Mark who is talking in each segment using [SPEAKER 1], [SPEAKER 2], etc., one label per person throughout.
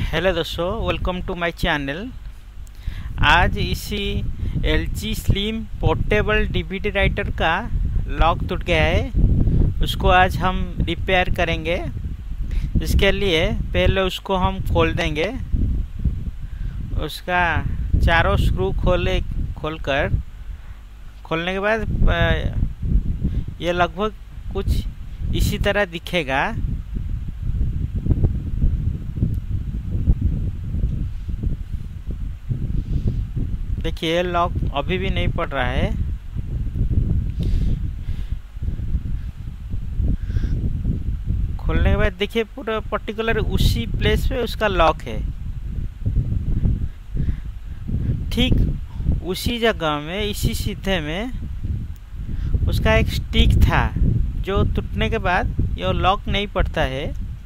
[SPEAKER 1] Hello दोस्तों, welcome to my channel. आज इसी LG slim portable DVD writer का लॉक टूट गया है, उसको आज हम रिपेयर करेंगे। इसके लिए पहले उसको हम खोल देंगे। उसका चारों स्क्रू खोलने के बाद ये लगभग कुछ इसी तरह दिखेगा। देखिए, लॉक अभी भी नहीं पड़ रहा है। खोलने के बाद देखिए पूरा पर्टिकुलर उसी प्लेस पे उसका लॉक है। ठीक उसी जगह में, इसी सीधे में उसका एक स्टिक था जो टूटने के बाद ये लॉक नहीं पड़ता है।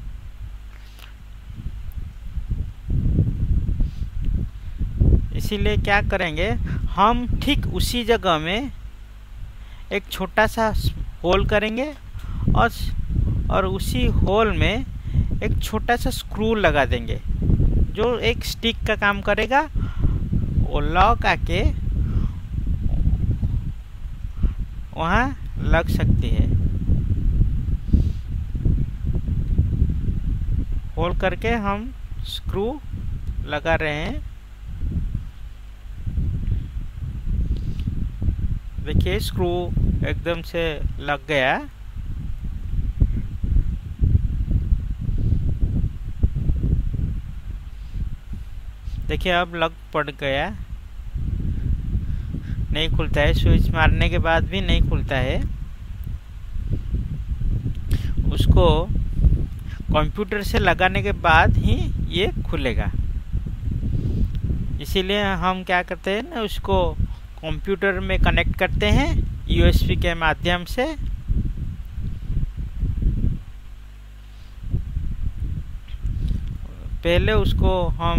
[SPEAKER 1] इसीलिए क्या करेंगे, हम ठीक उसी जगह में एक छोटा सा होल करेंगे और उसी होल में एक छोटा सा स्क्रू लगा देंगे जो एक स्टिक का काम करेगा। वो लॉक आके वहाँ लग सकती है। होल करके हम स्क्रू लगा रहे हैं। देखिए, स्क्रू एकदम से लग गया। देखिए, अब लग पड़ गया। नहीं खुलता है, स्विच मारने के बाद भी नहीं खुलता है। उसको कंप्यूटर से लगाने के बाद ही ये खुलेगा। इसीलिए हम क्या करते हैं ना, उसको कंप्यूटर में कनेक्ट करते हैं USB के माध्यम से। पहले उसको हम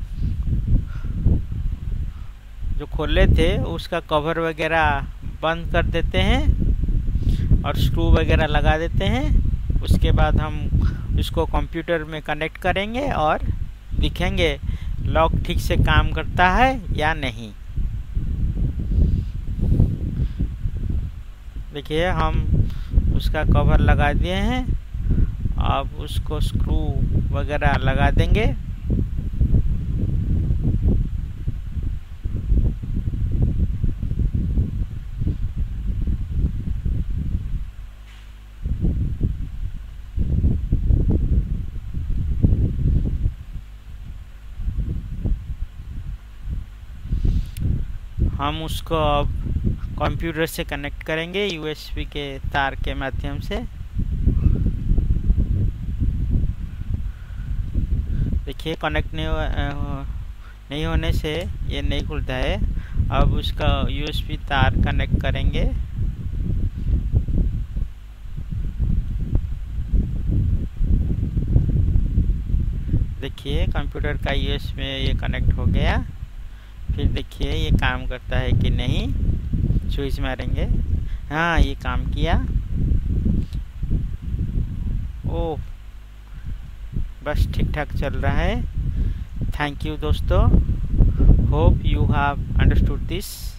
[SPEAKER 1] जो खोले थे उसका कवर वगैरह बंद कर देते हैं और स्क्रू वगैरह लगा देते हैं। उसके बाद हम उसको कंप्यूटर में कनेक्ट करेंगे और दिखेंगे लॉक ठीक से काम करता है या नहीं। देखिए, हम उसका कवर लगा दिए हैं। अब उसको स्क्रू वगैरह लगा देंगे। हम उसको अब कंप्यूटर से कनेक्ट करेंगे USB के तार के माध्यम से। देखिए, कनेक्ट नहीं होने से ये नहीं खुलता है। अब उसका USB तार कनेक्ट करेंगे। देखिए, कंप्यूटर का USB में ये कनेक्ट हो गया। फिर देखिए ये काम करता है कि नहीं। स्विच मारेंगे। हाँ, ये काम किया। ओह, बस ठीक ठाक चल रहा है। थैंक यू दोस्तों। Hope you have understood this.